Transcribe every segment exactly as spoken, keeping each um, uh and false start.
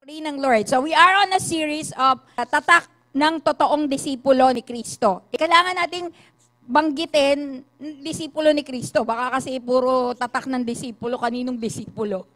Pray ng Lord. So we are on a series of uh, tatak ng totoong disipulo ni Kristo. E, kailangan nating banggitin disipulo ni Kristo. Baka kasi puro tatak ng disipulo, kaninong disipulo.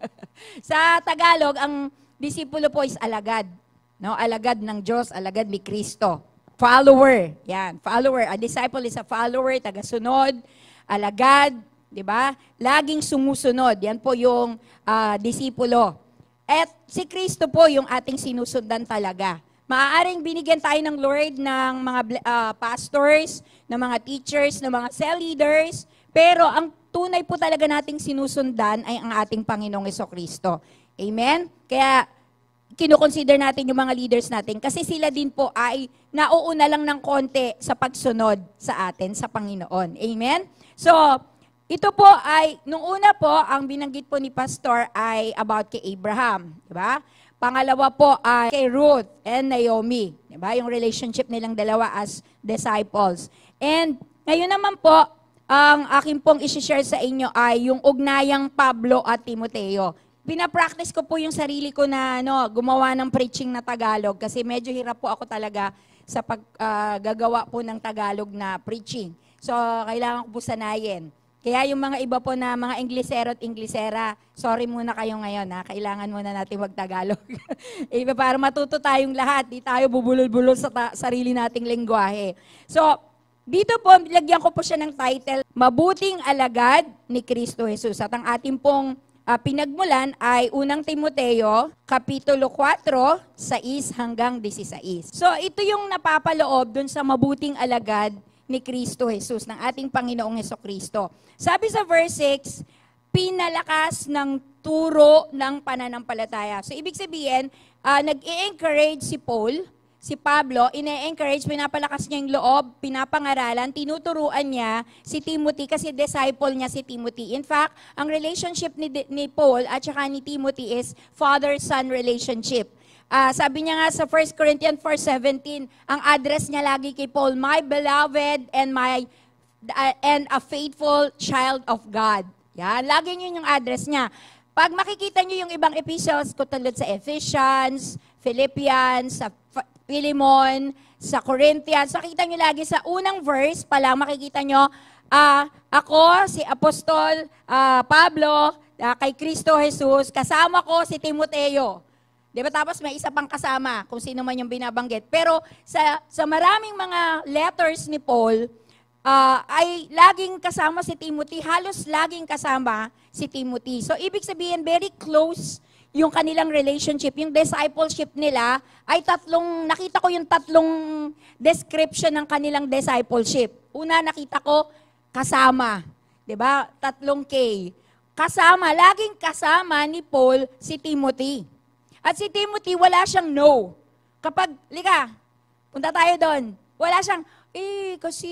Sa Tagalog, ang disipulo po is alagad. No? Alagad ng Diyos, alagad ni Kristo. Follower. Yan, follower. A disciple is a follower, tagasunod, alagad, di ba? Laging sumusunod. Yan po yung uh, disipulo. At si Kristo po yung ating sinusundan talaga. Maaaring binigyan tayo ng Lord ng mga uh, pastors, ng mga teachers, ng mga cell leaders, pero ang tunay po talaga nating sinusundan ay ang ating Panginoong Jesucristo. Amen? Kaya kinukonsider natin yung mga leaders natin kasi sila din po ay nauuna lang ng konti sa pagsunod sa atin, sa Panginoon. Amen? So, ito po ay, nung una po, ang binanggit po ni Pastor ay about kay Abraham. Diba? Pangalawa po ay kay Ruth and Naomi. Diba? Yung relationship nilang dalawa as disciples. And ngayon naman po, ang akin pong isi-share sa inyo ay yung ugnayang Pablo at Timoteo. Pinapractice ko po yung sarili ko na ano, gumawa ng preaching na Tagalog kasi medyo hirap po ako talaga sa paggagawa uh, po ng Tagalog na preaching. So, kailangan ko po sanayin. Kaya yung mga iba po na mga Inglesero at Inglesera, sorry muna kayo ngayon ha, kailangan muna natin mag-Tagalog. Iba para matuto tayong lahat, di tayo bubulol-bulol sa sarili nating lengguwahe. So, dito po, lagyan ko po siya ng title, Mabuting Alagad ni Kristo Jesus. At ang ating pong uh, pinagmulan ay unang Timoteo, Kapitulo four, six hanggang sixteen. So, ito yung napapaloob dun sa mabuting alagad ni Kristo Jesus, ng ating Panginoong Jesucristo. Sabi sa verse six, pinalakas ng turo ng pananampalataya. So, ibig sabihin, uh, nag-i-encourage si Paul, si Pablo, ine-encourage, pinapalakas niya yung loob, pinapangaralan, tinuturuan niya si Timothy kasi disciple niya si Timothy. In fact, ang relationship ni, ni Paul at saka ni Timothy is father-son relationship. Uh, sabi niya nga sa First Corinthians four seventeen, ang address niya lagi kay Paul, my beloved and my uh, and a faithful child of God. Yan, lagi yun yung address niya. Pag makikita niyo yung ibang epistles, katulad sa Ephesians, Philippians, sa Philemon, sa Corinthians, makikita niyo lagi sa unang verse pa lang, makikita niyo, uh, ako, si Apostol uh, Pablo, uh, kay Kristo Jesus, kasama ko si Timoteo. Diba? Tapos may isa pang kasama, kung sino man yung binabanggit. Pero sa, sa maraming mga letters ni Paul, uh, ay laging kasama si Timothy, halos laging kasama si Timothy. So, ibig sabihin, very close yung kanilang relationship. Yung discipleship nila ay tatlong, nakita ko yung tatlong description ng kanilang discipleship. Una, nakita ko, kasama. Diba? Tatlong K. Kasama, laging kasama ni Paul si Timothy. At si Timothy, wala siyang no. Kapag, lika, punta tayo doon. Wala siyang, eh, kasi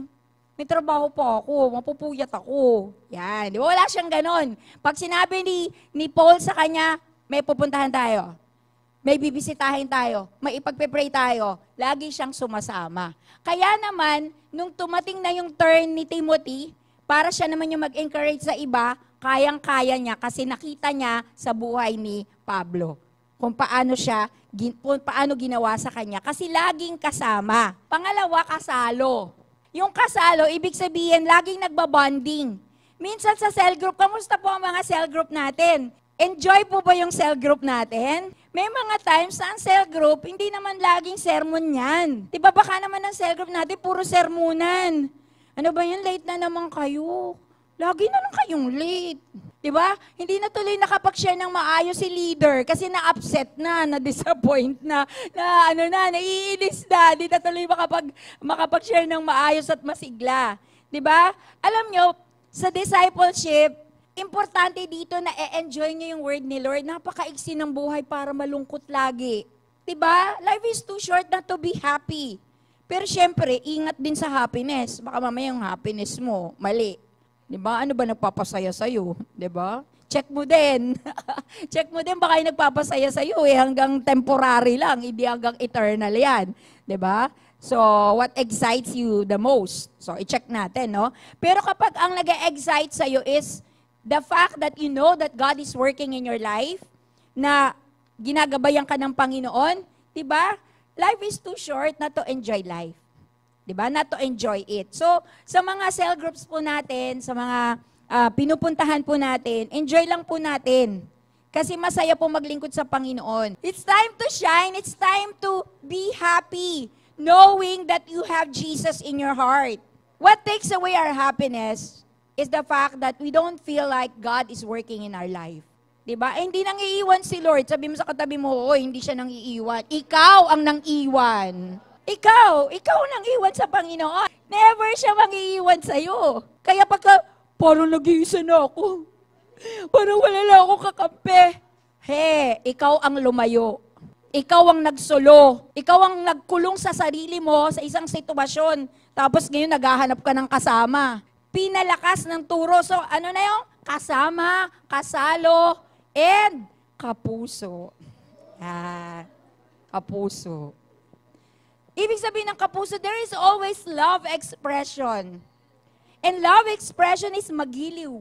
may trabaho pa ako, mapupuyat ako. Yan, di ba? Wala siyang ganon. Pag sinabi ni, ni Paul sa kanya, may pupuntahan tayo, may bibisitahin tayo, may ipagpe-pray tayo, lagi siyang sumasama. Kaya naman, nung tumating na yung turn ni Timothy, para siya naman yung mag-encourage sa iba, kayang-kaya niya kasi nakita niya sa buhay ni Pablo kung paano siya, kung paano ginawa sa kanya. Kasi laging kasama. Pangalawa, kasalo. Yung kasalo, ibig sabihin, laging nagbabonding. Minsan sa cell group, kamusta po ang mga cell group natin? Enjoy po ba yung cell group natin? May mga times na ang cell group, hindi naman laging sermon yan. Diba baka naman ang cell group natin, puro sermonan. Ano ba yun? Late na naman kayo. Lagi na lang kayong late. Diba? Hindi na tuloy nakapag-share ng maayos si leader kasi na-upset na, na-disappoint na, na ano na, naiinis na, hindi na tuloy makapag, makapag-share ng maayos at masigla. Diba? Alam nyo, sa discipleship, importante dito na e-enjoy nyo yung word ni Lord. Napakaiksi ng buhay para malungkot lagi. Diba? Life is too short not to be happy. Pero syempre, ingat din sa happiness. Baka mamaya yung happiness mo, mali. Diba? Ano ba nagpapasaya sa'yo? Diba? Check mo din. Check mo din, baka yung nagpapasaya sa'yo eh, hanggang temporary lang, hindi hanggang eternal yan. Diba? So, what excites you the most? So, i-check natin, no? Pero kapag ang nag-excite sa'yo is the fact that you know that God is working in your life, na ginagabayan ka ng Panginoon, di ba? Life is too short not to enjoy life. Di ba? Not to enjoy it. So, sa mga cell groups po natin, sa mga uh, pinupuntahan po natin, enjoy lang po natin. Kasi masaya po maglingkod sa Panginoon. It's time to shine. It's time to be happy, knowing that you have Jesus in your heart. What takes away our happiness is the fact that we don't feel like God is working in our life. Diba? Eh, hindi nang iiwan si Lord. Sabi mo sa katabi mo, oh, hindi siya nang iiwan. Ikaw ang nang iwan. Ikaw, ikaw nang iwan sa Panginoon. Never siya mang-iiwan sa'yo. Kaya pagka, parang nag-iisa na ako. Parang wala na ako kakampi. He, ikaw ang lumayo. Ikaw ang nagsolo. Ikaw ang nagkulong sa sarili mo sa isang sitwasyon. Tapos ngayon naghahanap ka ng kasama. Pinalakas ng turo. So ano na yung kasama, kasalo, and kapuso. Ah, kapuso. Ibig sabihin ng kapuso, there is always love expression. And love expression is magiliw.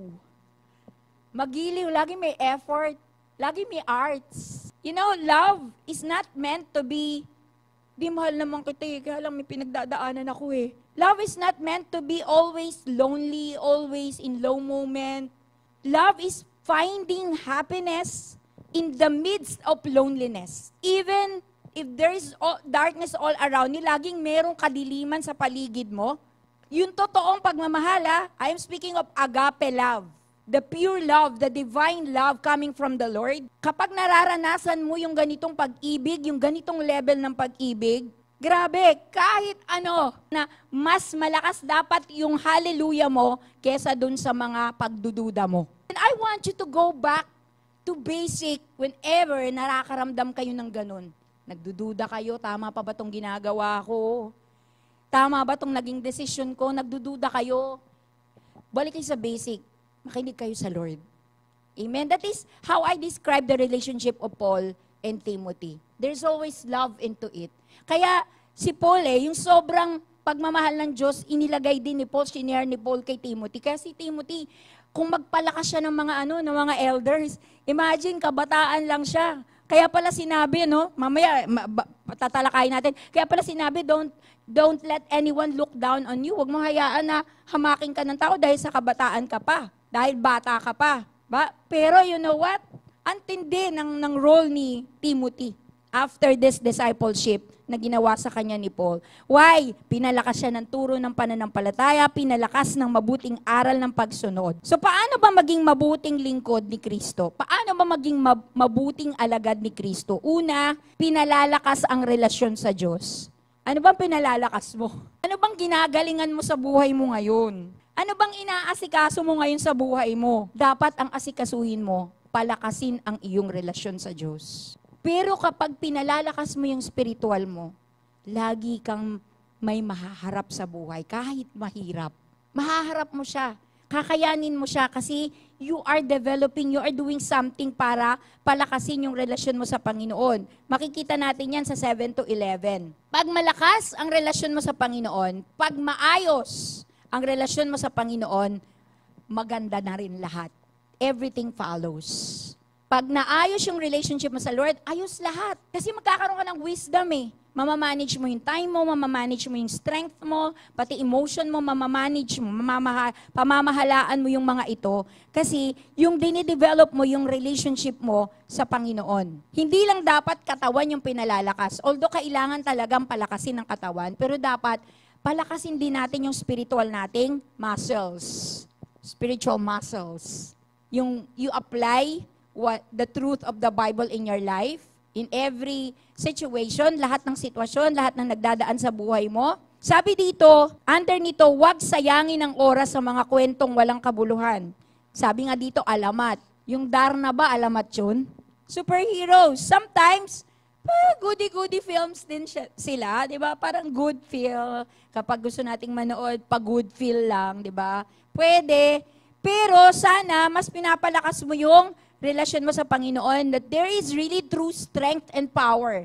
Magiliw, lagi may effort, lagi may arts. You know, love is not meant to be, di mahal naman kita eh, kaya lang may pinagdadaanan ako eh. Love is not meant to be always lonely, always in low moment. Love is finding happiness in the midst of loneliness. Even if there is all, darkness all around you, laging merong kadiliman sa paligid mo, yung totoong pagmamahala, I am speaking of agape love. The pure love, the divine love coming from the Lord. Kapag nararanasan mo yung ganitong pag-ibig, yung ganitong level ng pag-ibig, grabe, kahit ano, na mas malakas dapat yung hallelujah mo kesa dun sa mga pagdududa mo. And I want you to go back to basic whenever narakaramdam kayo ng ganun. Nagdududa kayo, tama pa ba itong ginagawa ko? Tama ba itong naging desisyon ko? Nagdududa kayo? Balik kayo sa basic. Makinig kayo sa Lord. Amen? That is how I describe the relationship of Paul and Timothy. There's always love into it. Kaya si Paul eh, yung sobrang pagmamahal ng Diyos, inilagay din ni Paul, shinare ni Paul kay Timothy. Kaya si Timothy, kung magpalakas siya ng mga ano, ng mga elders, imagine, kabataan lang siya. Kaya pala sinabi, no, mamaya tatalakayin natin, kaya pala sinabi, don't, don't let anyone look down on you. Huwag mo hayaan na hamakin ka ng tao dahil sa kabataan ka pa, dahil bata ka pa. Ba? Pero you know what? Antindi ng, ng role ni Timothy after this discipleship na ginawa sa kanya ni Paul. Why? Pinalakas siya ng turo ng pananampalataya, pinalakas ng mabuting aral ng pagsunod. So paano ba maging mabuting lingkod ni Kristo? Paano ba maging mab- mabuting alagad ni Kristo? Una, pinalalakas ang relasyon sa Diyos. Ano bang pinalalakas mo? Ano bang ginagalingan mo sa buhay mo ngayon? Ano bang inaasikaso mo ngayon sa buhay mo? Dapat ang asikasuhin mo, palakasin ang iyong relasyon sa Diyos. Pero kapag pinalalakas mo yung spiritual mo, lagi kang may mahaharap sa buhay, kahit mahirap. Mahaharap mo siya. Kakayanin mo siya kasi you are developing, you are doing something para palakasin yung relasyon mo sa Panginoon. Makikita natin yan sa seven to eleven. Pag malakas ang relasyon mo sa Panginoon, pag maayos ang relasyon mo sa Panginoon, maganda na rin lahat. Everything follows. Pag naayos yung relationship mo sa Lord, ayos lahat. Kasi magkakaroon ka ng wisdom eh. Mamamanage mo yung time mo, mamamanage mo yung strength mo, pati emotion mo, mamamanage mo, mamamaha, pamamahalaan mo yung mga ito. Kasi yung dinidevelop mo yung relationship mo sa Panginoon. Hindi lang dapat katawan yung pinalalakas. Although kailangan talagang palakasin ng katawan, pero dapat palakasin din natin yung spiritual nating muscles. Spiritual muscles. Yung you apply what the truth of the Bible in your life, in every situation, lahat ng sitwasyon, lahat ng nagdadaan sa buhay mo. Sabi dito, under nito, huwag sayangin ang oras sa mga kwentong walang kabuluhan. Sabi nga dito, alamat. Yung Darna ba, alamat yun? Superheroes. Sometimes, eh, goody-goody films din siya, sila, di ba? Parang good feel. Kapag gusto nating manood, pa-good feel lang, di ba? Pwede. Pero sana, mas pinapalakas mo yung relasyon mo sa Panginoon, that there is really true strength and power.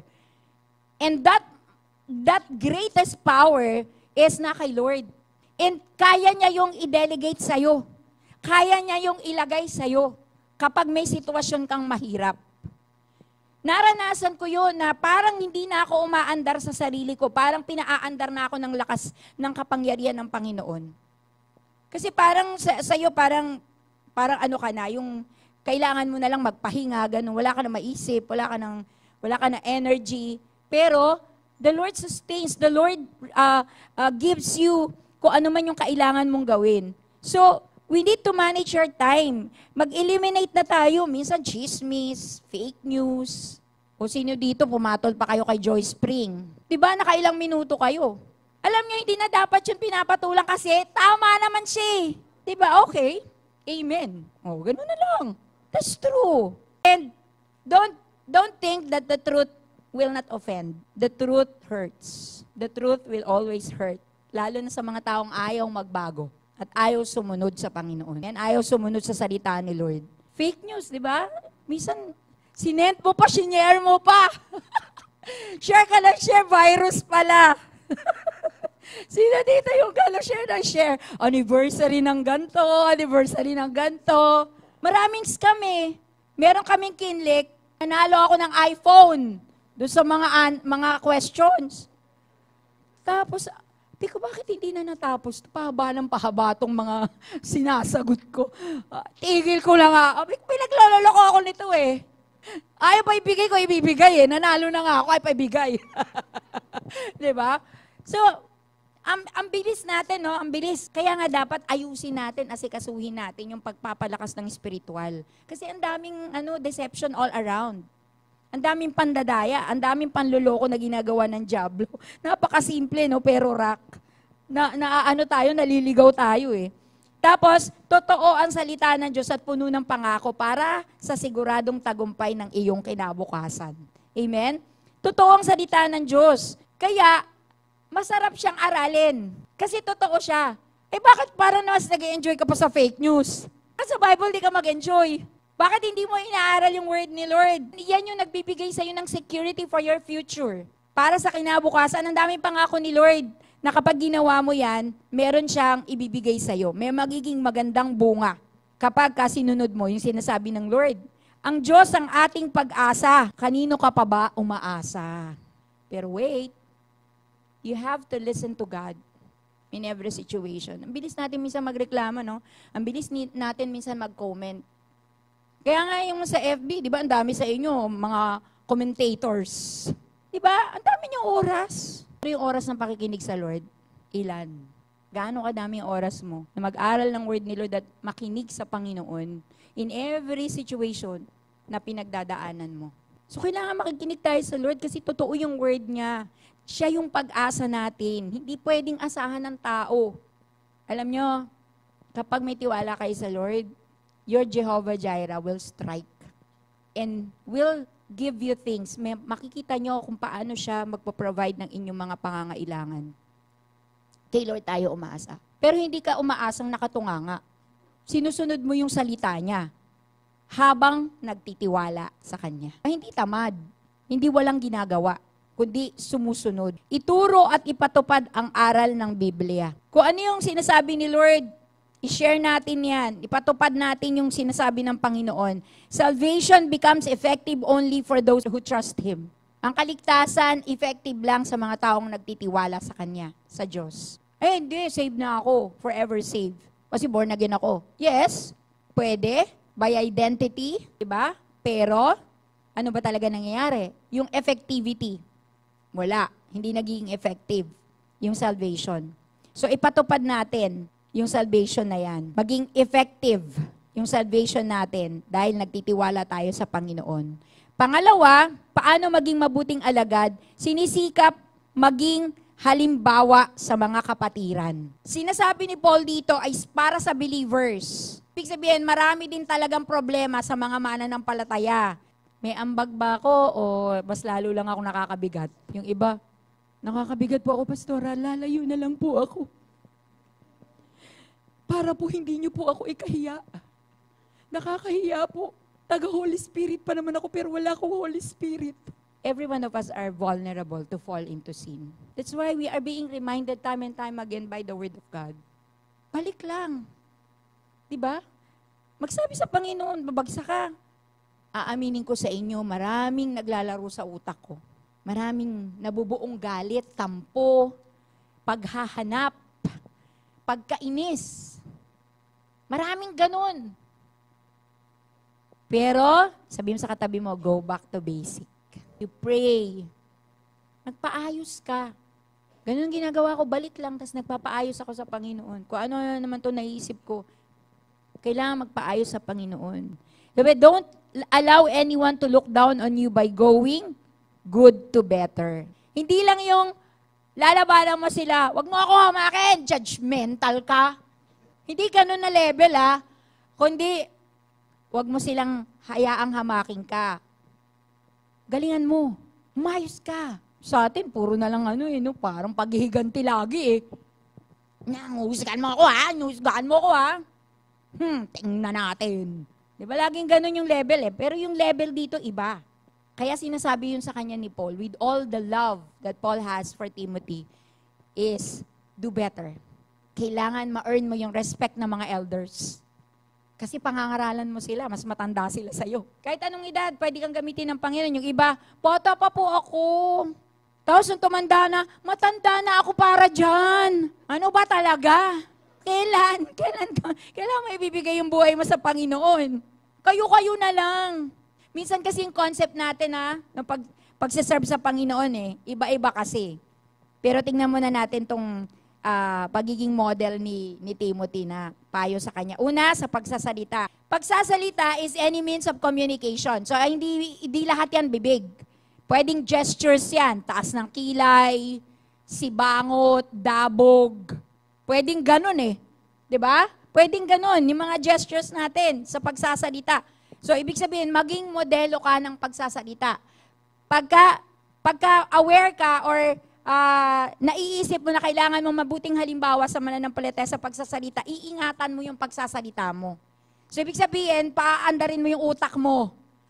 And that that greatest power is na kay Lord. And kaya niya yung i-delegate sa'yo. Kaya niya yung ilagay sa'yo kapag may sitwasyon kang mahirap. Naranasan ko yun na parang hindi na ako umaandar sa sarili ko. Parang pinaaandar na ako ng lakas ng kapangyarihan ng Panginoon. Kasi parang sa, sa'yo, parang, parang ano ka na, yung kailangan mo na lang magpahinga, ganun. Wala ka na maisip, wala ka, ng, wala ka na energy. Pero, the Lord sustains. The Lord uh, uh, gives you kung ano man yung kailangan mong gawin. So, we need to manage your time. Mag-eliminate na tayo. Minsan, chismis, fake news. O sino dito, pumatol pa kayo kay Joy Spring. Diba, nakailang minuto kayo? Alam nyo, hindi na dapat yung pinapatulang kasi tama naman siya eh. Diba, okay. Amen. O, ganun na lang. That's true. And don't, don't think that the truth will not offend. The truth hurts. The truth will always hurt. Lalo na sa mga taong ayaw magbago. At ayaw sumunod sa Panginoon. And ayaw sumunod sa salita ni Lord. Fake news, di ba? Minsan, sinend mo pa, sinare mo pa. Share ka lang, share, virus pala. Sino dito yung gano'n share na share? Anniversary ng ganto, anniversary ng ganto. Maraming scam eh. Meron kaming kinlik, nanalo ako ng iPhone doon sa mga, an- mga questions. Tapos, Di ko, bakit hindi na natapos? Pahaba ng pahaba tong mga sinasagot ko. Uh, tigil ko lang nga. Uh, pinagloloko ako nito eh. Ayaw pa ibigay ko, ibibigay eh. Nanalo na nga ako, ay pa ibigay. Diba? So, ang, ang bilis natin, no? Ang bilis. Kaya nga dapat ayusin natin, asikasuhin natin yung pagpapalakas ng spiritual. Kasi ang daming ano, deception all around. Ang daming pandadaya, ang daming panluloko na ginagawa ng Diablo. Napakasimple, no? Pero rock. Na, naaano tayo, naliligaw tayo eh. Tapos, totoo ang salita ng Diyos at puno ng pangako para sa siguradong tagumpay ng iyong kinabukasan. Amen? Totoo ang salita ng Diyos. Kaya, masarap siyang aralin. Kasi totoo siya. Eh bakit parang mas nag-enjoy ka pa sa fake news? At sa Bible, di ka mag-enjoy. Bakit hindi mo inaaral yung word ni Lord? Yan yung nagbibigay sa'yo ng security for your future. Para sa kinabukasan, ang daming pangako ni Lord na kapag ginawa mo yan, meron siyang ibibigay sa'yo. May magiging magandang bunga kapag kasinunod mo yung sinasabi ng Lord. Ang Diyos ang ating pag-asa. Kanino ka pa ba umaasa? Pero wait, you have to listen to God in every situation. Ang bilis natin minsan magreklamo, no? Ang bilis ni- natin minsan mag-comment. Kaya nga yung sa F B, di ba, ang dami sa inyo, mga commentators. Di ba? Ang dami niyong oras. Pero yung oras ng pakikinig sa Lord, ilan? Gaano kadami yung oras mo na mag-aral ng word ni Lord at makinig sa Panginoon in every situation na pinagdadaanan mo. So, kailangan makikinig tayo sa Lord kasi totoo yung word niya. Siya yung pag-asa natin. Hindi pwedeng asahan ng tao. Alam nyo, kapag may tiwala kayo sa Lord, your Jehovah Jireh will strike and will give you things. May, makikita nyo kung paano siya magpo-provide ng inyong mga pangangailangan. Kay Lord tayo umaasa. Pero hindi ka umaasang nakatunganga. Sinusunod mo yung salita niya habang nagtitiwala sa Kanya. Hindi tamad, hindi walang ginagawa, kundi sumusunod. Ituro at ipatupad ang aral ng Biblia. Kung ano yung sinasabi ni Lord, i-share natin yan. Ipatupad natin yung sinasabi ng Panginoon. Salvation becomes effective only for those who trust Him. Ang kaligtasan, effective lang sa mga taong nagtitiwala sa Kanya, sa Diyos. Eh, hindi, save na ako. Forever saved. Kasi born again ako. Yes, pwede. By identity, diba? Pero, ano ba talaga nangyayari? Yung effectivity, wala. Hindi naging effective yung salvation. So, ipatupad natin yung salvation na yan. Maging effective yung salvation natin dahil nagtitiwala tayo sa Panginoon. Pangalawa, paano maging mabuting alagad? Sinisikap maging halimbawa sa mga kapatiran. Sinasabi ni Paul dito ay para sa believers. Ibig sabihin, marami din talagang problema sa mga mananampalataya. May ambag ba ako o mas lalo lang ako nakakabigat? Yung iba, nakakabigat po ako, Pastora, lalayo na lang po ako. Para po hindi niyo po ako ikahiya. Nakakahiya po. Taga-Holy Spirit pa naman ako pero wala akong Holy Spirit. Every one of us are vulnerable to fall into sin. That's why we are being reminded time and time again by the Word of God. Balik lang. Diba? Magsabi sa Panginoon, babagsak ka. aaminin ko sa inyo, maraming naglalaro sa utak ko. Maraming nabubuong galit, tampo, paghahanap, pagkainis. Maraming ganun. Pero, sabi mo sa katabi mo, go back to basic. You pray. Magpaayos ka. Ganun ginagawa ko, balik lang, tapos nagpapaayos ako sa Panginoon. Kung ano naman to naisip ko, kailangan magpaayos sa Panginoon. Diba, don't allow anyone to look down on you by going good to better. Hindi lang yung lalabanan mo sila, wag mo ako hamakin, judgmental ka. Hindi ganun na level ha, kundi wag mo silang hayaang hamakin ka. Galingan mo, umayos ka. Sa atin, puro na lang ano eh, no? Parang paghihiganti lagi eh. Nangusgan mo ako ha, nangusgan mo ako ha. Hmm, tingnan natin. Di ba laging ganun yung level eh, pero yung level dito iba. Kaya sinasabi yun sa kanya ni Paul, with all the love that Paul has for Timothy, is do better. Kailangan ma-earn mo yung respect ng mga elders. Kasi pangangaralan mo sila, mas matanda sila sa'yo. Kahit anong edad, pwede kang gamitin ng Panginoon. Yung iba, bata pa po ako. Tapos nung tumanda na, matanda na ako para dyan. Ano ba talaga? Kailan? Kailan, kailan mo ibibigay yung buhay mo sa Panginoon? Kayo-kayo na lang. Minsan kasi yung concept natin ha, ng pag, pagsiserve sa Panginoon eh, iba-iba kasi. Pero tingnan muna natin tong uh, pagiging model ni, ni Timothy na payo sa kanya. Una, sa pagsasalita. Pagsasalita is any means of communication. So hindi, hindi lahat yan bibig. Pwedeng gestures yan, taas ng kilay, sibangot, dabog. Pwedeng ganun eh. 'Di ba? Pwedeng ganun, yung mga gestures natin sa pagsasalita. So, ibig sabihin, maging modelo ka ng pagsasalita. Pagka, pagka aware ka or uh, naiisip mo na kailangan mo mabuting halimbawa sa mananampalataya sa pagsasalita, iingatan mo yung pagsasalita mo. So, ibig sabihin, paaandarin mo yung utak mo.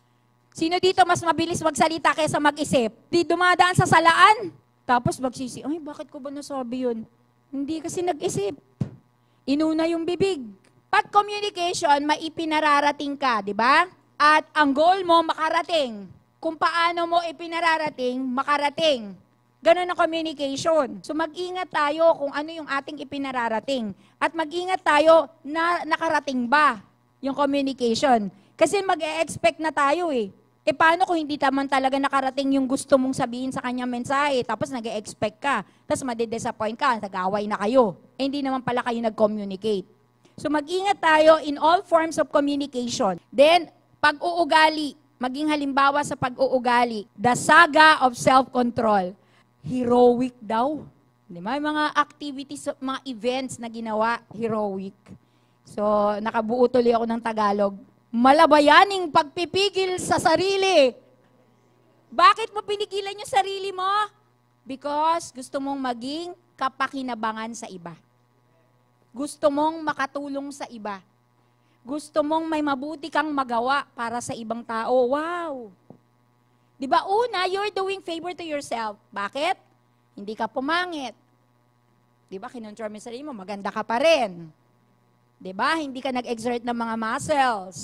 Sino dito mas mabilis magsalita kaysa mag-isip? Di dumadaan sa salaan. Tapos magsisi, ay, bakit ko ba nasabi yun? Hindi kasi nag-isip. Inuna yung bibig. Pag communication, maipinararating ka, di ba? At ang goal mo, makarating. Kung paano mo ipinararating, makarating. Ganun ang communication. So mag-ingat tayo kung ano yung ating ipinararating. At mag-ingat tayo na nakarating ba yung communication. Kasi mag-e-expect na tayo eh. E paano kung hindi naman talaga nakarating yung gusto mong sabihin sa kanyang mensahe, tapos nag-e-expect ka, tapos madidisappoint ka, nag-away na kayo. E hindi naman pala kayo nag-communicate. So mag-ingat tayo in all forms of communication. Then, pag-uugali, maging halimbawa sa pag-uugali, the saga of self-control. Heroic daw. Di ba? Mga activities, mga events na ginawa, heroic. So, nakabuo tuloy ako ng Tagalog. Malabayaning pagpipigil sa sarili. Bakit mo pinigilan yung sarili mo? Because gusto mong maging kapakinabangan sa iba. Gusto mong makatulong sa iba. Gusto mong may mabuti kang magawa para sa ibang tao. Wow! Di ba una, you're doing favor to yourself. Bakit? Hindi ka pumangit. Di ba, kinontrol mo sa sarili mo, maganda ka pa rin. Di ba? Hindi ka nag-exert ng mga muscles.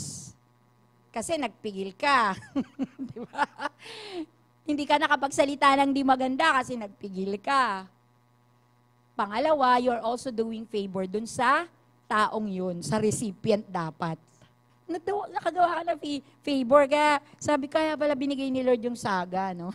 Kasi nagpigil ka. Di ba? Hindi ka nakapagsalita ng di maganda kasi nagpigil ka. Pangalawa, you're also doing favor dun sa taong yun, sa recipient dapat. Nakagawa ka ng favor, kaya sabi kaya pala binigay ni Lord yung saga, no?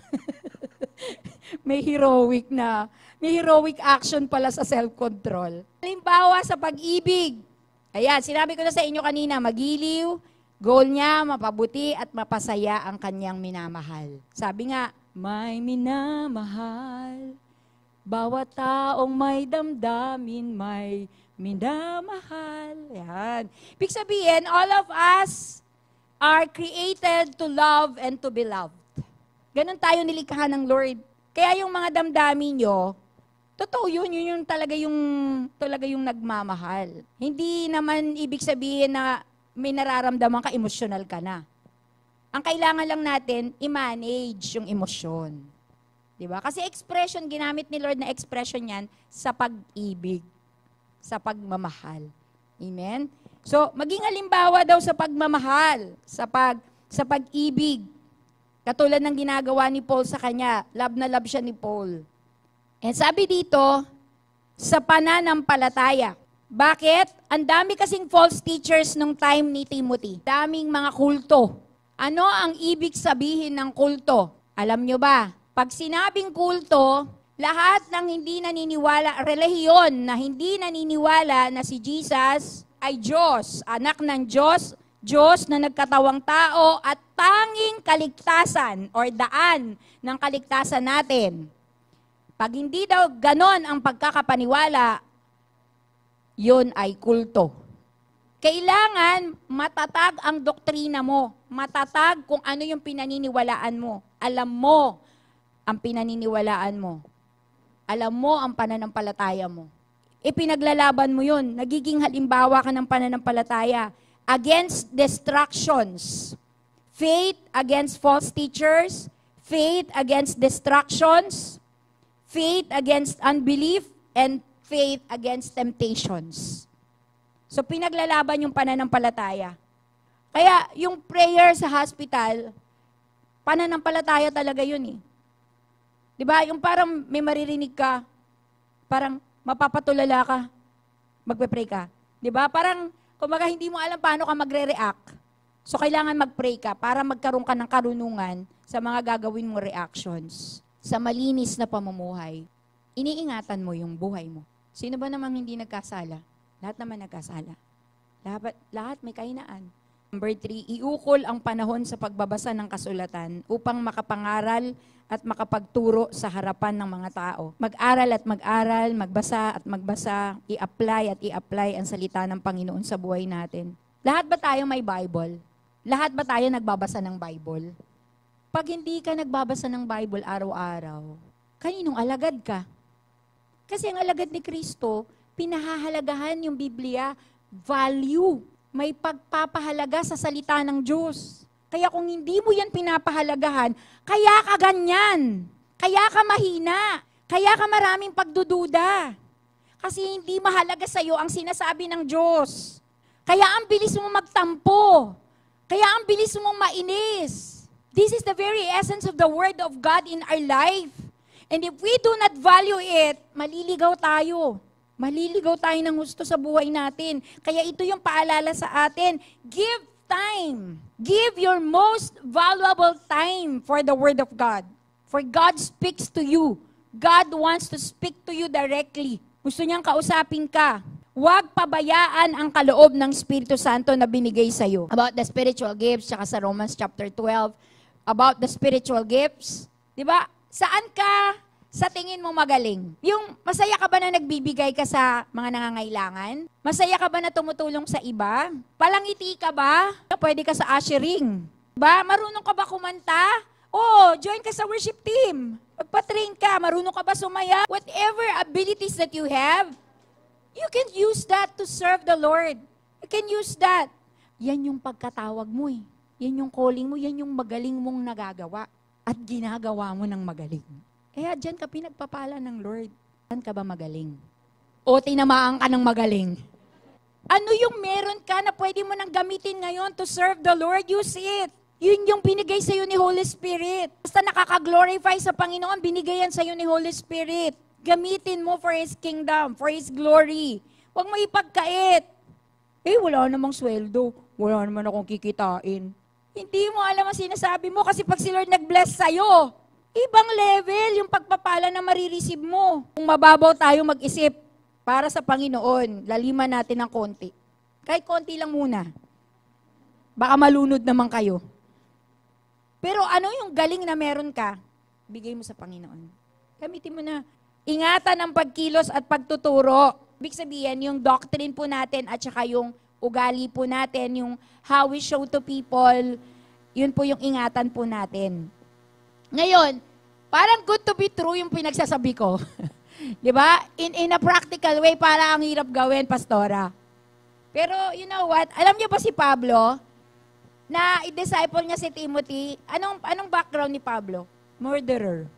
May heroic na, may heroic action pala sa self-control. Halimbawa sa pag-ibig. Ayan, sinabi ko na sa inyo kanina, magiliw, goal niya, mapabuti at mapasaya ang kanyang minamahal. Sabi nga, may minamahal, bawat taong may damdamin, may minamahal. Yan. Ibig sabihin, all of us are created to love and to be loved. Ganon tayo nilikha ng Lord. Kaya yung mga damdamin nyo, totoo yun, yun yung talaga yung, talaga yung nagmamahal. Hindi naman ibig sabihin na may nararamdaman ka, emosyonal ka na. Ang kailangan lang natin, i-manage yung emosyon. Diba? Kasi expression, ginamit ni Lord na expression yan sa pag-ibig, sa pagmamahal. Amen? So, maging halimbawa daw sa pagmamahal, sa pag sa pag-ibig. Katulad ng ginagawa ni Paul sa kanya. Love na love siya ni Paul. And sabi dito, sa pananampalataya. Bakit? Ang dami kasing false teachers nung time ni Timothy. Daming mga kulto. Ano ang ibig sabihin ng kulto? Alam nyo ba? Pag sinabing kulto, lahat ng hindi naniniwala, relihiyon na hindi naniniwala na si Jesus ay Diyos, anak ng Diyos, Diyos na nagkatawang tao at tanging kaligtasan or daan ng kaligtasan natin. Pag hindi daw ganon ang pagkakapaniwala, yun ay kulto. Kailangan matatag ang doktrina mo. Matatag kung ano yung pinaniniwalaan mo. Alam mo ang pinaniniwalaan mo. Alam mo ang pananampalataya mo. Ipinaglalaban mo yun. Nagiging halimbawa ka ng pananampalataya. Against distractions. Faith against false teachers. Faith against distractions. Faith against unbelief, and faith against temptations. So, pinaglalaban yung pananampalataya. Kaya, yung prayer sa hospital, pananampalataya talaga yun eh. Di ba? Yung parang may maririnig ka, parang mapapatulala ka, magpe-pray ka. Di ba? Parang, kumbaga hindi mo alam paano ka magre-react. So, kailangan mag-pray ka para magkaroon ka ng karunungan sa mga gagawin mo reactions. Sa malinis na pamumuhay, iniingatan mo yung buhay mo. Sino ba namang hindi nagkasala? Lahat naman nagkasala. Lahat, lahat may kahinaan. Number three, iukol ang panahon sa pagbabasa ng kasulatan upang makapangaral at makapagturo sa harapan ng mga tao. Mag-aral at mag-aral, magbasa at magbasa, i-apply at i-apply ang salita ng Panginoon sa buhay natin. Lahat ba tayo may Bible? Lahat ba tayo nagbabasa ng Bible? Pag hindi ka nagbabasa ng Bible araw-araw, kaninong alagad ka? Kasi ang alagad ni Kristo, pinahahalagahan yung Biblia, value. May pagpapahalaga sa salita ng Diyos. Kaya kung hindi mo yan pinapahalagahan, kaya ka ganyan. Kaya ka mahina. Kaya ka maraming pagdududa. Kasi hindi mahalaga sa'yo ang sinasabi ng Diyos. Kaya ang bilis mo magtampo. Kaya ang bilis mong mainis. This is the very essence of the Word of God in our life. And if we do not value it, maliligaw tayo. Maliligaw tayo ng gusto sa buhay natin. Kaya ito yung paalala sa atin. Give time. Give your most valuable time for the Word of God. For God speaks to you. God wants to speak to you directly. Gusto niyang kausapin ka. Huwag pabayaan ang kaloob ng Espiritu Santo na binigay sa iyo. About the spiritual gifts, tsaka sa Romans chapter twelve, about the spiritual gifts. Di ba? Saan ka sa tingin mo magaling? Yung masaya ka ba na nagbibigay ka sa mga nangangailangan? Masaya ka ba na tumutulong sa iba? Palangiti ka ba? Pwede ka sa ushering. Ba? Marunong ka ba kumanta? Oh, join ka sa worship team. Magpa-train ka. Marunong ka ba sumaya? Whatever abilities that you have, you can use that to serve the Lord. You can use that. Yan yung pagkatawag mo eh. Yan yung calling mo, yan yung magaling mong nagagawa. At ginagawa mo ng magaling. Kaya dyan ka pinagpapala ng Lord. Saan ka ba magaling? O tinamaan ka ng magaling? Ano yung meron ka na pwede mo nang gamitin ngayon to serve the Lord? Use it. Yun yung binigay sa'yo ni Holy Spirit. Basta nakaka-glorify sa Panginoon, binigay yan sa'yo ni Holy Spirit. Gamitin mo for His kingdom, for His glory. Huwag mo ipagkait. Eh, wala namang sweldo. Wala naman akong kikitain. Hindi mo alam ang sinasabi mo kasi pag si Lord nag-bless sa'yo, ibang level yung pagpapala na marireceive mo. Kung mababaw tayo mag-isip para sa Panginoon, laliman natin ng konti. Kahit konti lang muna. Baka malunod naman kayo. Pero ano yung galing na meron ka, bigay mo sa Panginoon. Gamitin mo na. Ingatan ang pagkilos at pagtuturo. Ibig sabihin, yung doctrine po natin at saka yung ugali po natin, yung how we show to people, yun po yung ingatan po natin. Ngayon, parang good to be true yung pinagsasabi ko. Di ba? In, in a practical way, para ang hirap gawin, Pastora. Pero you know what? Alam niyo ba si Pablo, na i-disciple niya si Timothy, anong, anong background ni Pablo? Murderer.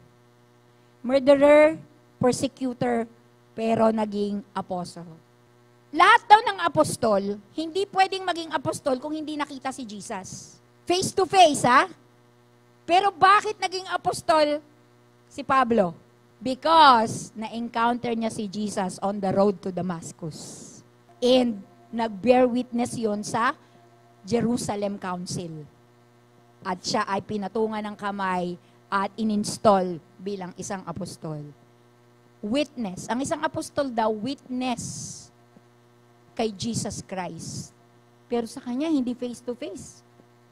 Murderer, persecutor, pero naging apostle. Lahat daw ng apostol, hindi pwedeng maging apostol kung hindi nakita si Jesus. Face to face, ha? Pero bakit naging apostol si Pablo? Because na-encounter niya si Jesus on the road to Damascus. And nag-bear witness yon sa Jerusalem Council. At siya ay pinatungan ng kamay at ininstall bilang isang apostol. Witness. Ang isang apostol daw, witness kay Jesus Christ. Pero sa kanya, hindi face-to-face.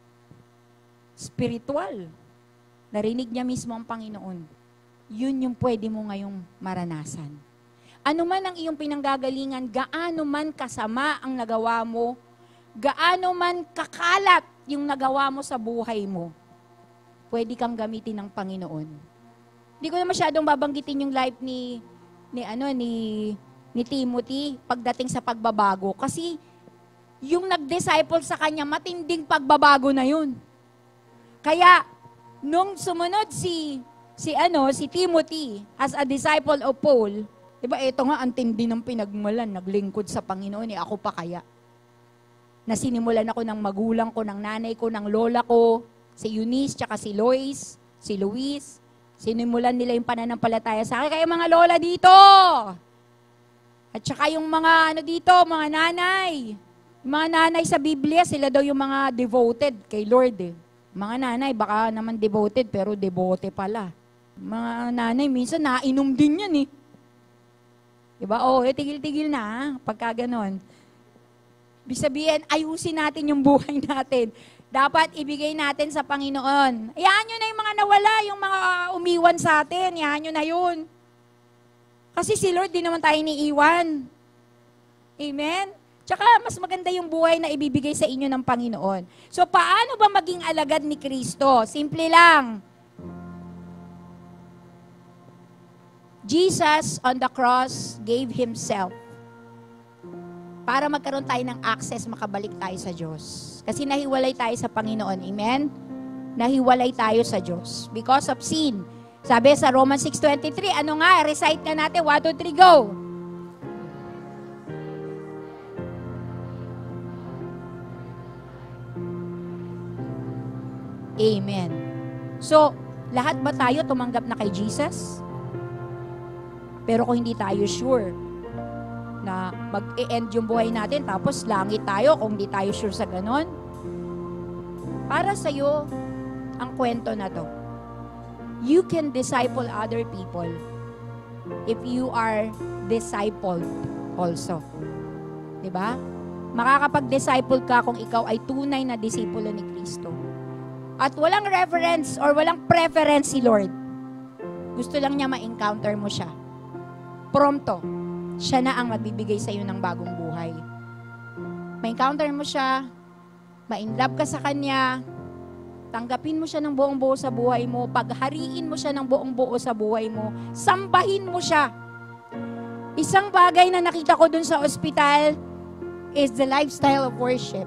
Spiritual. Narinig niya mismo ang Panginoon. Yun yung pwede mo ngayong maranasan. Ano man ang iyong pinanggagalingan, gaano man kasama ang nagawa mo, gaano man kakalat yung nagawa mo sa buhay mo, pwede kang gamitin ng Panginoon. Hindi ko na masyadong babanggitin yung life ni ni ano ni ni Timothy pagdating sa pagbabago kasi yung nag-disciple sa kanya matinding pagbabago na yun. Kaya nung sumunod si si ano si Timothy as a disciple of Paul, 'di ba? Ito nga ang tindi ng pinagmulan, naglingkod sa Panginoon, eh, ako pa kaya. Na sinimulan ako ng magulang ko, ng nanay ko, ng lola ko, si Eunice, tsaka si Lois, si Luis. Sinimulan nila yung pananampalataya sa akin. Kaya mga lola dito! At tsaka yung mga ano dito, mga nanay. Yung mga nanay sa Biblia, sila daw yung mga devoted kay Lord eh. Mga nanay, baka naman devoted, pero devote pala. Mga nanay, minsan nainom din yan eh. Diba? Oh, eh, tigil-tigil na ha, pagka ganon. Ibig sabihin, ayusin natin yung buhay natin. Dapat ibigay natin sa Panginoon. Hayaan nyo na yung mga nawala, yung mga umiwan sa atin. Hayaan nyo na yun. Kasi si Lord, di naman tayo iniiwan. Amen? Tsaka, mas maganda yung buhay na ibibigay sa inyo ng Panginoon. So, paano ba maging alagad ni Kristo? Simple lang. Jesus on the cross gave Himself para magkaroon tayo ng access, makabalik tayo sa Diyos. Kasi nahiwalay tayo sa Panginoon. Amen? Nahiwalay tayo sa Diyos. Because of sin. Sabi sa Romans six twenty-three, ano nga, recite ka natin, one, two, three, go! Amen. So, lahat ba tayo tumanggap na kay Jesus? Pero kung hindi tayo sure na mag-e-end yung buhay natin, tapos langit tayo kung hindi tayo sure sa ganon. Para sa'yo, ang kwento na to. You can disciple other people if you are discipled also. Diba? Makakapag-disciple ka kung ikaw ay tunay na disipulo ni Kristo. At walang reference or walang preference si Lord. Gusto lang niya ma-encounter mo siya. Prompto. Siya na ang magbibigay sa iyo ng bagong buhay. Ma-encounter mo siya, ma-inlove ka sa Kanya, tanggapin mo siya ng buong buo sa buhay mo, paghariin mo siya ng buong buo sa buhay mo, sambahin mo siya. Isang bagay na nakita ko dun sa ospital is the lifestyle of worship.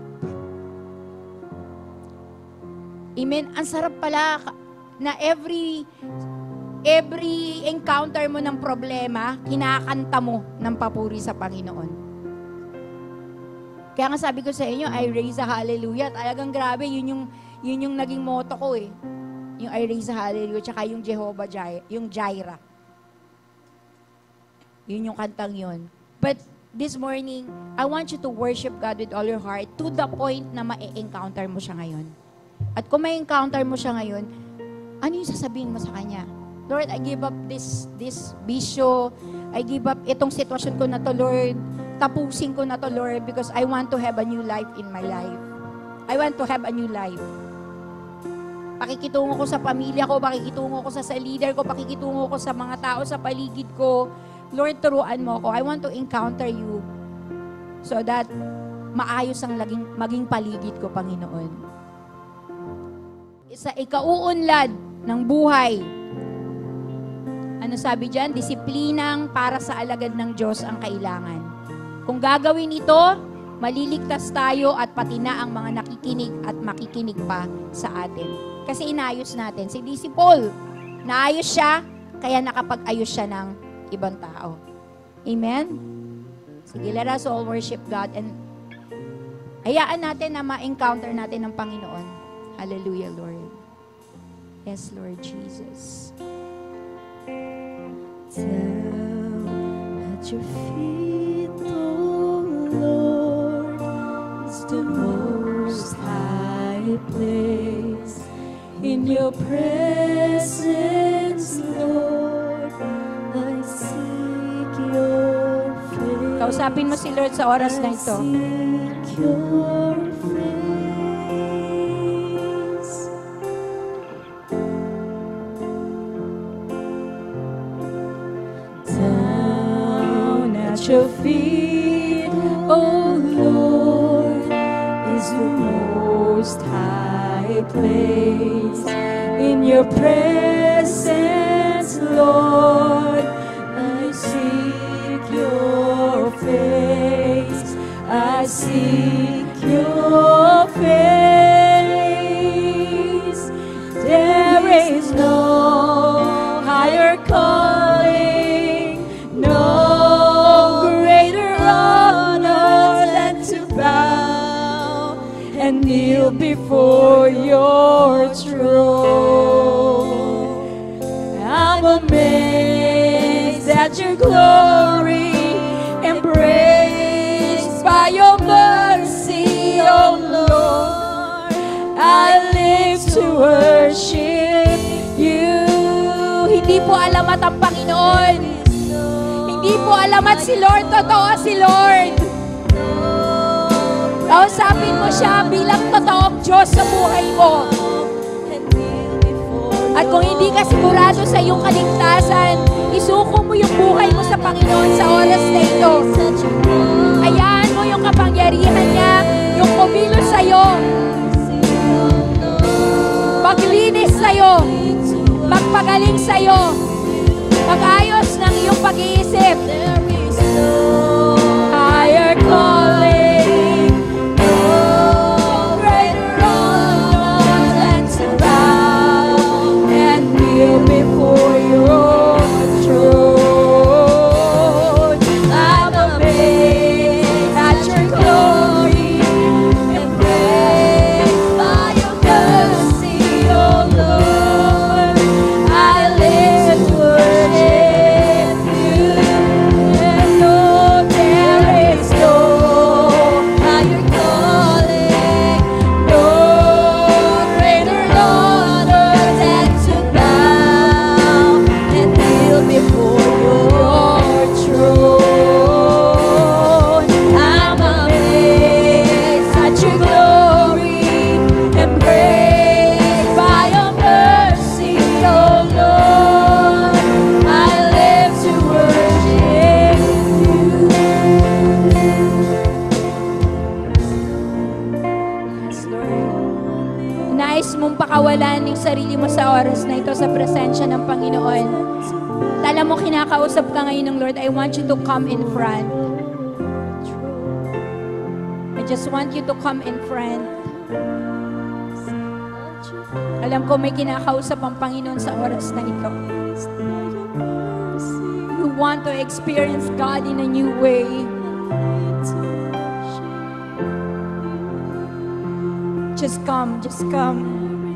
Amen? Ang sarap pala na every Every encounter mo ng problema, kinakanta mo ng papuri sa Panginoon. Kaya nga sabi ko sa inyo, I raise a hallelujah. Talagang grabe, yun yung, yun yung naging motto ko eh. Yung I raise a hallelujah, tsaka yung Jehovah Jireh, yung Jireh. Yun yung kantang yun. But this morning, I want you to worship God with all your heart to the point na ma-encounter mo siya ngayon. At kung ma-encounter mo siya ngayon, ano yung sasabihin mo sa Kanya? Lord, I give up this this bisyo. I give up itong sitwasyon ko na to, Lord. Tapusin ko na to, Lord, because I want to have a new life in my life. I want to have a new life. Pakikitungo ko sa pamilya ko, pakikitungo ko sa, sa leader ko, pakikitungo ko sa mga tao sa paligid ko. Lord, turuan mo ako. I want to encounter you so that maayos ang laging, maging paligid ko, Panginoon. Sa ikauunlad ng buhay, ano sabi dyan? Disiplinang para sa alagad ng Diyos ang kailangan. Kung gagawin ito, maliligtas tayo at pati na ang mga nakikinig at makikinig pa sa atin. Kasi inayos natin. Si Disciple, naayos siya, kaya nakapag-ayos siya ng ibang tao. Amen? Sige, let us all worship God and hayaan natin na ma-encounter natin ng Panginoon. Hallelujah, Lord. Yes, Lord Jesus. Down at your feet, oh Lord, is the most high place. In your presence, Lord, I seek your face. Kausapin mo si Lord sa oras na ito. I seek your face. Down at your feet, oh Lord, is the most high place. In your presence, Lord, I seek your face. I seek your face. There is no higher calling, no greater honor than to bow and kneel before your throne. I'm amazed at your glory, embraced by your mercy, oh Lord. I live to worship you. Hindi po alamat ang Panginoon. Hindi po alamat si Lord. Totoo si Lord. Kausapin mo siya bilang totoong Diyos sa buhay mo. At kung hindi ka sigurado sa iyong kaligtasan, isuko mo yung buhay mo sa Panginoon sa oras na ito. Hayaan mo yung kapangyarihan niya, yung kumilos sa'yo, maglinis sa'yo, magpagaling sa'yo, mag-ayos ng iyong pag-iisip. Higher calling, no greater honor than to bow and kneel before your throne. I'm amazed at your glory, embraced by your mercy, oh Lord. I live to worship you, and no, there is no higher calling, no greater honor than to bow and kneel before your throne. I'm amazed at your glory, embraced by your mercy, oh Lord. I live to worship you. Yes, Lord. Nais mong pakawalan yung sarili mo sa oras na ito sa presensya ng Panginoon. Alam mo, kinakausap ka ngayon ng Lord, I want you to come in front. I just want you to come in front. Alam ko may kinakausap ang Panginoon sa oras na ito. You want to experience God in a new way. Just come, just come.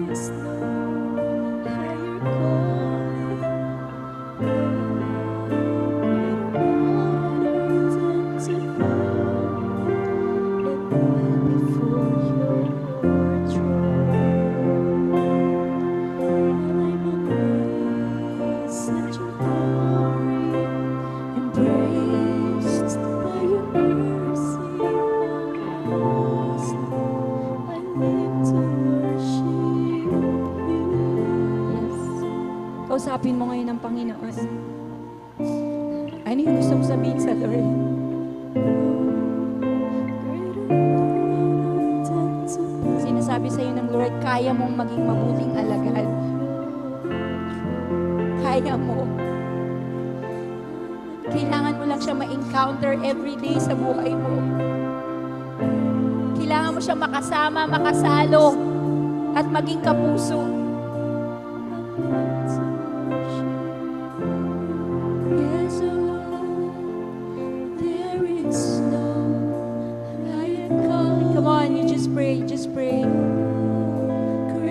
Kausapin mo ngayon ang Panginoon. Ano yung gusto mo sabihin sa Lord? Sinasabi sa iyo ng Lord, kaya mong maging mabuting alagad. Kaya mo. Kailangan mo lang siya ma-encounter every day sa buhay mo. Kailangan mo siya makasama, makasalo, at maging kapuso. Yes, oh Lord, there is no higher calling. Come on, you just pray, just pray.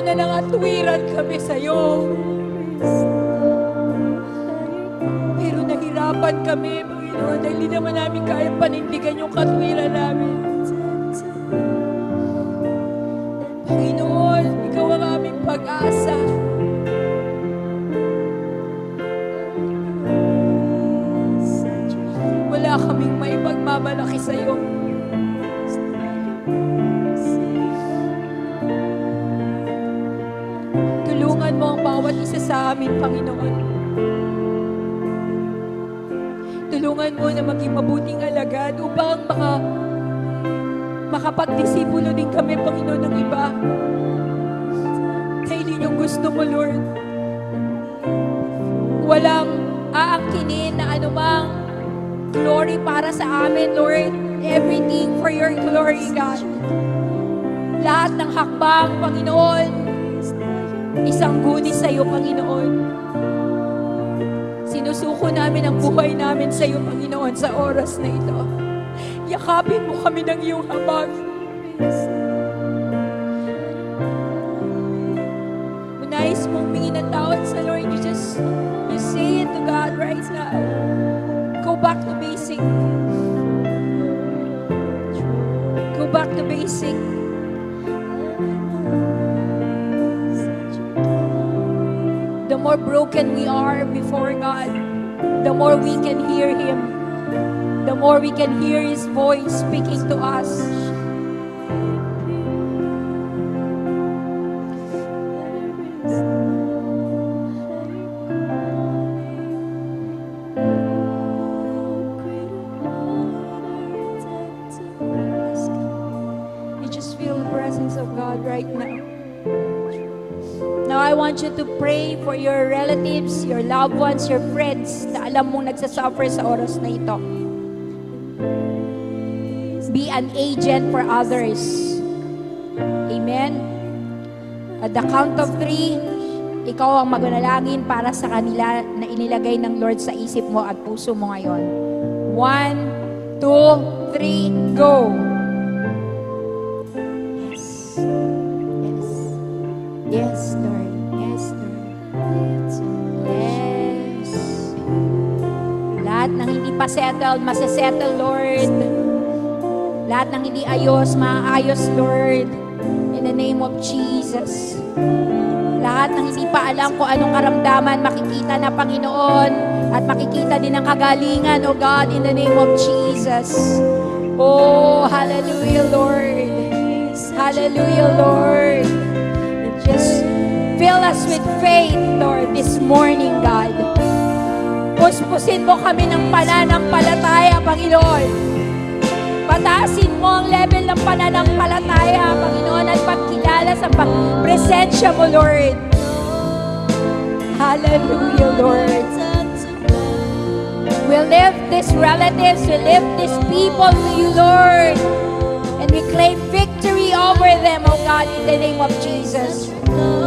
na nangatwiran kami sa'yo. Pero nahirapan kami, Panginoon, dahil hindi naman namin kaya panindigan yung katwiran namin. Panginoon, Ikaw ang aming pag-asa. Wala kaming maipagmamalaki sa'yo. Tulungan mo ang bawat isa sa amin, Panginoon. Tulungan mo na maging mabuting alagad upang maka, makapagdisipulo din kami, Panginoon, ng iba. Dahil yun yung gusto mo, Lord. Walang aangkinin na anumang glory para sa amin, Lord. Everything for your glory, God. Lahat ng hakbang, Panginoon, isang guni sa iyo, Panginoon. Sinusuko namin ang buhay namin sa iyo, Panginoon, sa oras na ito. Yakapin mo kami ng iyong habag. Nais mong humingi ng tawad sa Lord, you just, you say it to God right now. Go back to basic. Go back to basic. The more broken we are before God, the more we can hear Him. The more we can hear His voice speaking to us. You just feel the presence of God right now. Now, I want you to pray for your relatives, your loved ones, your friends na alam mong nagsasuffer sa oras na ito. Be an agent for others. Amen? At the count of three, ikaw ang magnalangin para sa kanila na inilagay ng Lord sa isip mo at puso mo ngayon. One, two, three, go! Yes. Yes, Lord. Yes, Lord. Yes. Lahat ng hindi pa settled, masasettle, Lord. Lahat ng hindi ayos, maayos, Lord. In the name of Jesus. Lahat ng hindi pa alam kung anong karamdaman, makikita na, Panginoon. At makikita din ang kagalingan, O God, in the name of Jesus. Oh, hallelujah, Lord. Hallelujah, Lord. Just fill us with faith, Lord, this morning, God. Puspusin mo kami ng pananampalataya, Panginoon. Pataasin mo ang level ng pananampalataya, Panginoon, at pagkilala sa presensya mo, Lord. Hallelujah, Lord. We lift these relatives, we lift these people to you, Lord. And we claim victory over them, oh God, in the name of Jesus.